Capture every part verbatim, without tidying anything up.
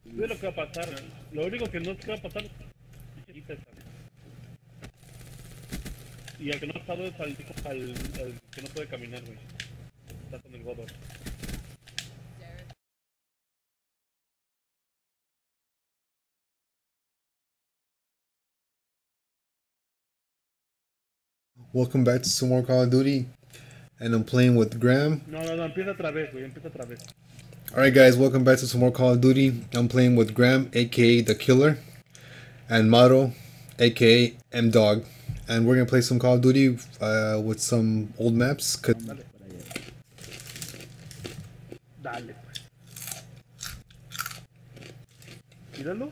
Ve lo que va a pasar. Lo único que no se va a pasar es que y al que no ha estado es al, al, al que no puede caminar, güey. Está con el Godor. Welcome back to some more Call of Duty, and I'm playing with Graham. No, no, no, empieza otra vez, güey, empieza otra vez. Alright guys, welcome back to some more Call of Duty. I'm playing with Graham, aka The Killer, and Maro, aka M-Dog. And we're gonna play some Call of Duty uh, with some old maps. Dale. Dale, pues. Míralo.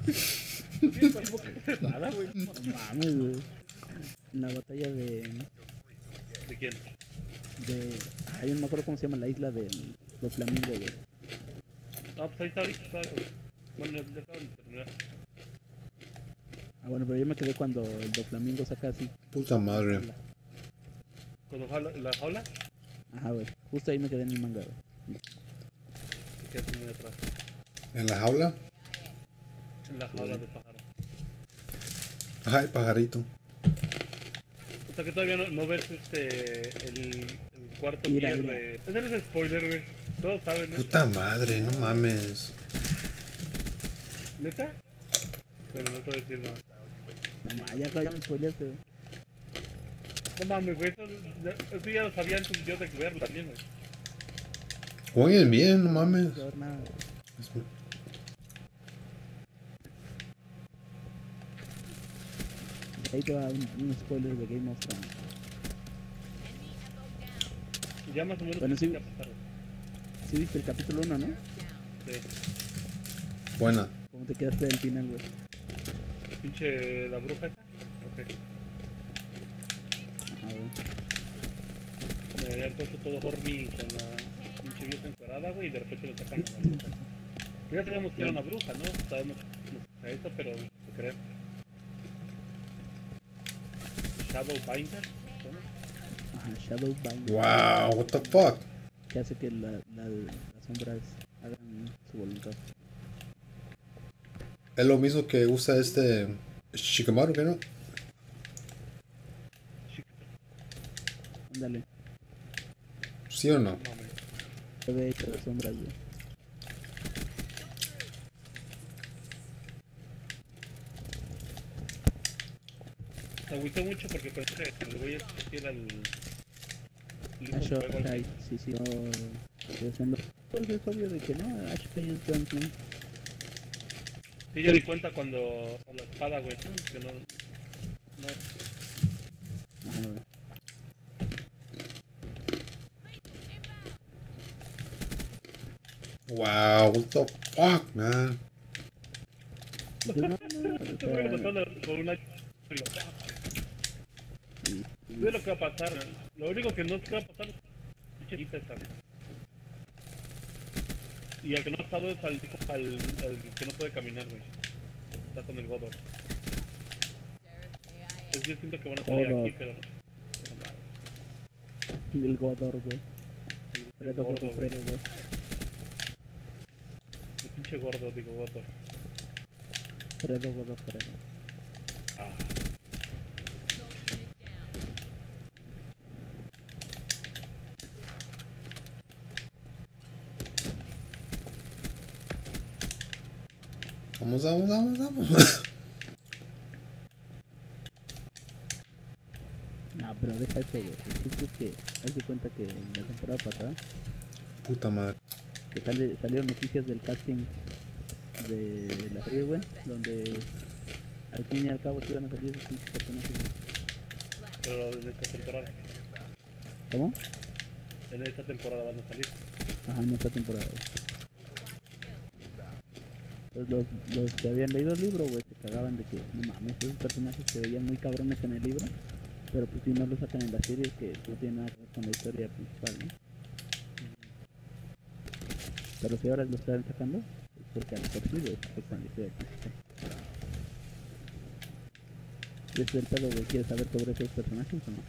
Nada, güey. No mames, güey. En la batalla de. ¿De quién? de. Ay, no me acuerdo cómo se llama la isla del los flamingos, güey. No, pues ahí está ahorita, está, güey. Bueno, ya acaban de terminar. Ah, bueno, pero yo me quedé cuando el Doflamingo saca así. Puta madre. ¿Cuando jala la jaula? Ajá, güey. Justo ahí me quedé en el manga, güey. ¿Qué queda muy atrás? ¿En la jaula? En la jaula de pájaro. Ajá, el pajarito. O sea que todavía no, no ves este. El, el cuarto Mira, tier mira. de. Ese no es spoiler, güey. Todos saben, ¿no? Puta madre, no mames. ¿Neta? Pero no te voy a decir nada. No mames, ya, ya me spoileaste, güey. No mames, güey. Eso, ya- eso ya lo sabía antes yo de verlo también, güey. Jueguen bien, no mames. No quiero ver nada, güey. Ahí te va un, un spoiler de Game of Thrones. Ya más o menos. Bueno, sí. ya pasaron. Sí viste el capítulo uno, ¿no? Sí. Buena. ¿Cómo te quedaste del final, güey? Pinche la bruja esa. Ok. Ajá, güey. Me habían puesto todo horny con la pinche vieja encuadrada, güey, y de repente lo sacan a la bruja. Ya sabíamos que era una bruja, ¿no? Sabemos a eso, pero se cree. Shadowbinder, ¿no? Ajá, Shadowbind. Wow, what the fuck? Que hace que la, la, las sombras hagan su voluntad. Es lo mismo que usa este Shikamaru, ¿qué no? Ándale, ¿Sí o no? No mames. se ve hecho de sombras, güey. Me agüité mucho porque pensé que el güey este era el. el Ash hijo de fuego, High, sí, sí, no. Estoy haciendo. Pues es obvio de que no, Ash Payne Johnson. Sí, yo di cuenta cuando. Con la espada, güey, que no. No. Ajá, güey. Wow, what the fuck, man? Pues no, no, o Este güey lo sea, mató con una. Ve lo que va a pasar. Lo único que no se va a pasar es que esa. Y al que no ha estado es al, al, al que no puede caminar, güey. Está con el Godor. Es yo siento que van a salir Godor. aquí, pero. pero el Godor, güey. el Fredo, gordo, gordo, güey. Fredo, güey. El pinche gordo, digo, Godor. Fredo, gordo, Fredo. Ah. Vamos, vamos, vamos, vamos. No, pero deja eso, güey. El chiste es que, haz de cuenta que en la temporada pasada, Puta madre. que sale, salieron noticias del casting de la serie, güey, donde al fin y al cabo se iban a salir esos pinches personajes, güey. Pero en esta temporada. ¿Cómo? En esta temporada van a salir. Ajá, en esta temporada, güey. Pues los, los que habían leído el libro, güey, se cagaban de que, no mames, esos personajes se veían muy cabrones en el libro, pero pues si no lo sacan en la serie, que no tiene nada que ver con la historia principal, ¿no? Pero si ahora lo están sacando, es porque a lo mejor sí, güey, afectan la historia principal. ¿Y es el pedo, güey? ¿Quieres saber sobre esos personajes o no?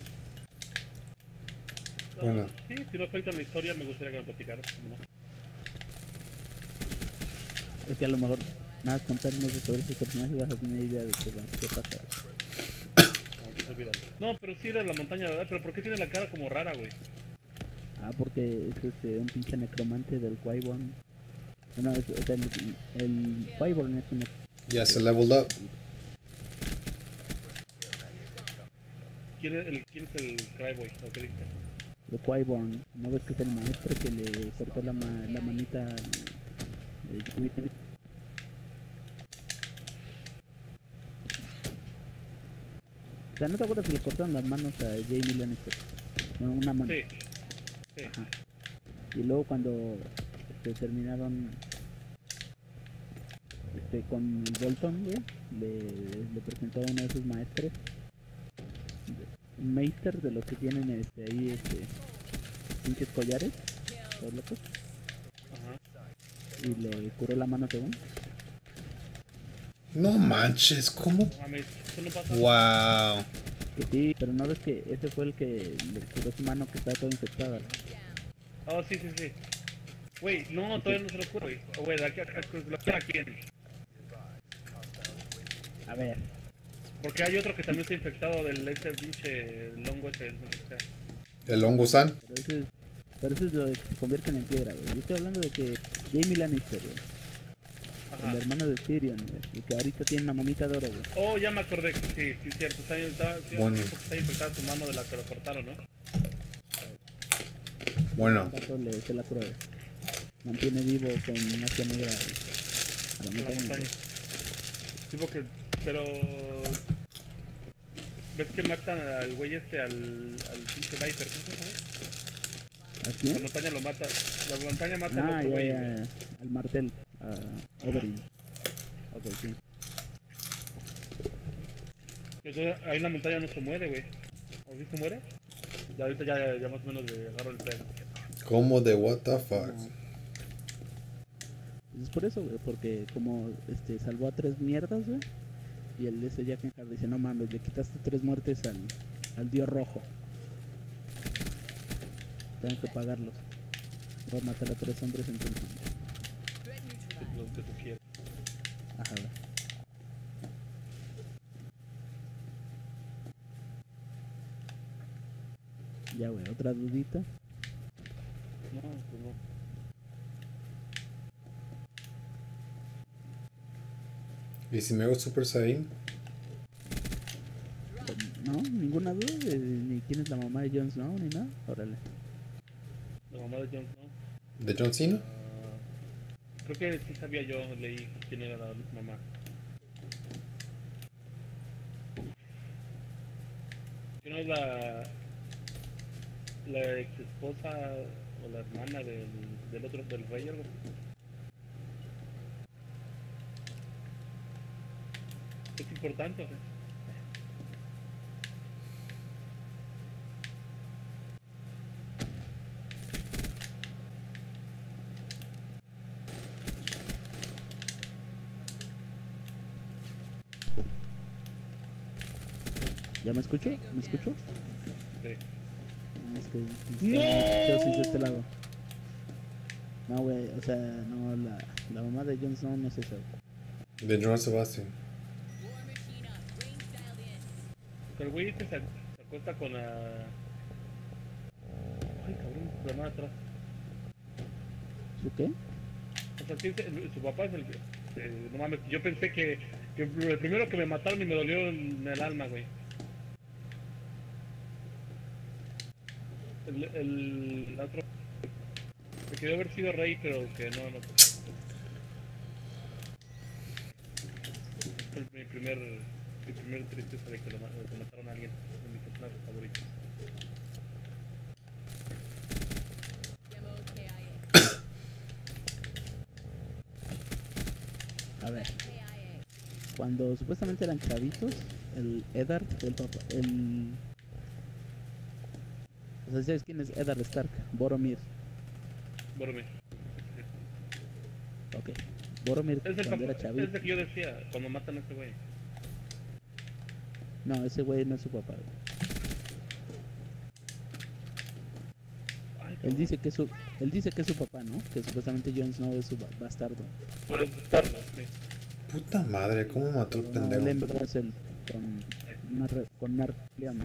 No, Bueno. Sí, si no afecta la historia, me gustaría que me platicaras. ¿No? Es que a lo mejor nada más contarnos sobre ese personaje vas a tener idea de qué, va, qué pasa. No, que se olvidan. No, pero sí era la montaña, ¿verdad? Pero ¿por qué tiene la cara como rara, güey? Ah, porque es este, un pinche necromante del Qui-Gon. No, es, o sea, el, el Qui-Gon es un... Yeah, so leveled up. ¿Quién es el, quién es el Cryboy? ¿O qué dice? de Qui-Gon. ¿No ves que es el maestro que le cortó la, ma la manita al de Twitter? O sea, ¿no te acuerdas que le cortaron las manos a Jamie Lannister? No, una mano. Sí. Sí. Ajá. Y luego cuando este, terminaron este, con el Bolton, güey, le, le presentó a uno de sus maestros, un meister de los que tienen este, ahí este, pinches collares, todos locos, Ajá. y le curó la mano según. No manches, ¿cómo? Mames, eso no pasa. Wow. Que sí, pero no ves que ese fue el que le curó su mano que estaba toda infectada. Oh, sí, sí, sí. Güey, no, todavía no se lo ocurre, güey. Oh, güey, ¿a, a, a, a quién? A ver, Porque hay otro que también está infectado del ese pinche longo ese, no sé qué sea. El Hongo-san. pero eso es, pero eso es lo de que se convierten en piedra, güey. Yo estoy hablando de que Jamie Lannister, güey, Ajá. el hermano de Tyrion, güey, y que ahorita tiene una mamita de oro, güey. Oh, ya me acordé, sí, sí, cierto. Está, está, sí, Bueno. está infectada su mano de la que lo cortaron, ¿no? Bueno, Tanto le se la prueba. Mantiene vivo con una hacha negra a la En la montaña. montaña. Sí, porque, pero... ¿Ves que matan al güey este, al, al pinche Viper? ¿Cómo se llama? ¿A La quién? montaña lo mata, la montaña mata al Ah, otro ya, güey. ya, güey. al martel, a Oberyn. Ok, sí. Entonces, ahí en la montaña no se muere, güey. ¿O sí se muere? Ya ahorita ya, ya más o menos le agarro el pedo. ¿cómo de what the fuck? No. Pues es por eso, güey, porque como este salvó a tres mierdas, güey, y el ese Jack Enhard dice, no mames, le quitaste tres muertes al, al dios rojo. Tengo que pagarlos. Voy a matar a tres hombres entonces. Es lo que tú quieres. Ajá, güey. Ya, güey, otra dudita. No, pues no. ¿Y si me hago Super Saiyan? No, ninguna duda de ni quién es la mamá de Jon Snow ni nada. Órale. La mamá de Jon Snow. ¿De John Cena? Ah, creo que sí sabía yo, leí quién era la mamá. ¿Que no es la, la ex esposa o la hermana del, del otro, del rey o algo? Es importante, ¿o qué? ¿Ya me escucho? ¿Me escucho? Sí. Es que ¡No! yo sí de este lado. No, güey, o sea, no, la, la mamá de Jon Snow no es esa. De John Sebastian. El güey este se, se acuesta con la... Ay, cabrón, su hermana atrás. ¿Su qué? O sea, sí, es- su papá es el que... eh, no mames, yo pensé que, que el primero que me mataron y me dolió en el alma, güey. El, el, el otro... Que quería haber sido rey, pero que no, no. Fue mi primer... Mi primer tristeza de que, lo, ma- de que mataron a alguien de mis personajes favoritos. A ver. Cuando supuestamente eran chavitos, el Eddard, el papá, el... O sea, ¿sabes quién es Eddard Stark? Boromir. Boromir. Ok. Boromir Es el cuando era papá, chavito. es el que yo decía, cuando matan a ese güey. No, ese güey no es su papá, güey. Ay, Él dice que es su, él dice que es su papá, ¿no? Que supuestamente Jon Snow es su ba- bastardo. Por buscarlo, sí. Puta madre, ¿cómo mató el No, él en pendejo? verdad es el con una re- con una rebelión, ¿no?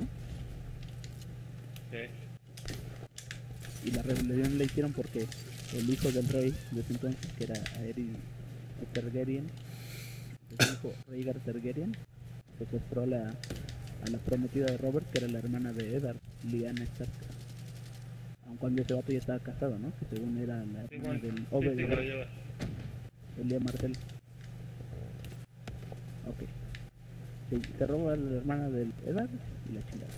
Sí. Y la rebelión la hicieron porque el hijo del rey de ese entonces, que era Aerys Targaryen, el hijo Rhaegar Targaryen, secuestró a la, a la prometida de Robert, que era la hermana de Eddard, Lyanna Stark. Aun cuando ese vato ya estaba casado, ¿no? Que según era la Sí, hermana bueno, del sí, Oberyn, sí, que lo lleva. Elia Martell. Ok. Se, se roba a la hermana del Eddard y la chingada.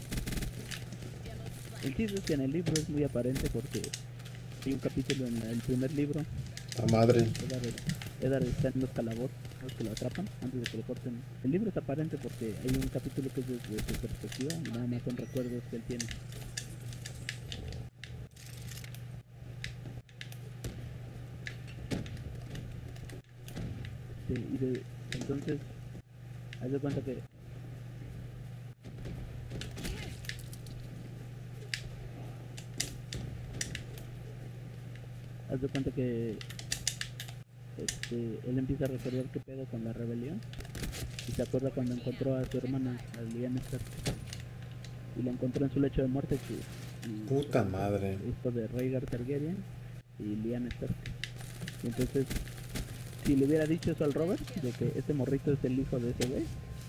El chiste es que en el libro es muy aparente porque hay un capítulo en la- el primer libro. La madre. Eddard, Eddard está en los calabozos que lo atrapan antes de que le corten. El libro es aparente porque hay un capítulo que es desde su perspectiva y nada más son recuerdos que él tiene. Sí, y de, entonces, haz de cuenta que haz de cuenta que este, él empieza a recordar qué pedo con la rebelión y se acuerda cuando encontró a su hermana, a Lyanna Stark, y la encontró en su lecho de muerte, que y, Puta madre. hijo de Rhaegar Targaryen y Lyanna Stark. Y entonces, si le hubiera dicho eso al Robert, de que este morrito es el hijo de ese güey,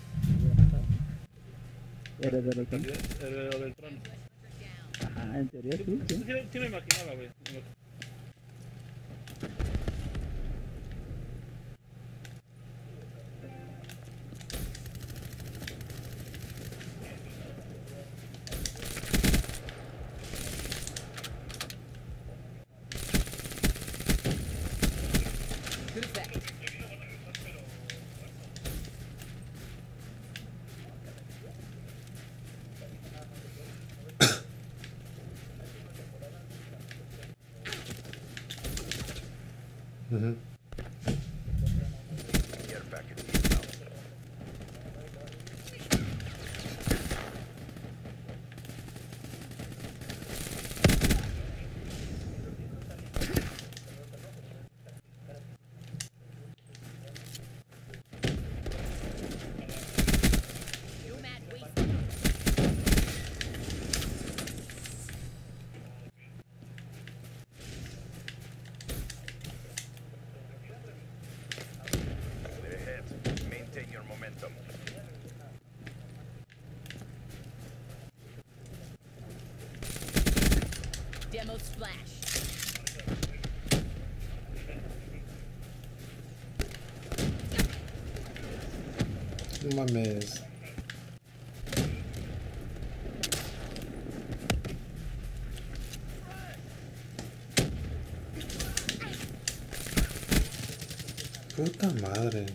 heredero del trono. Heredero del trono. Ajá, en teoría Sí, sí, sí, sí. sí, sí me imaginaba, güey. Ujú. Maintain your momentum. Demo splash. No mames. Puta madre.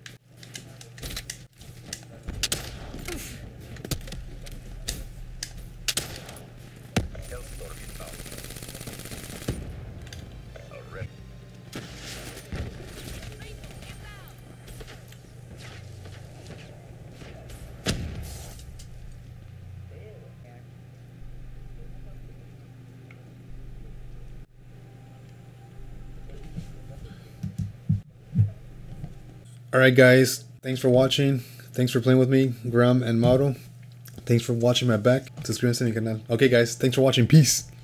Hellstorm inbound. Already. Alright guys, thanks for watching. Thanks for playing with me, Graham and Mauro. Thanks for watching my back. Suscríbanse a mi canal. Okay guys, thanks for watching. Peace.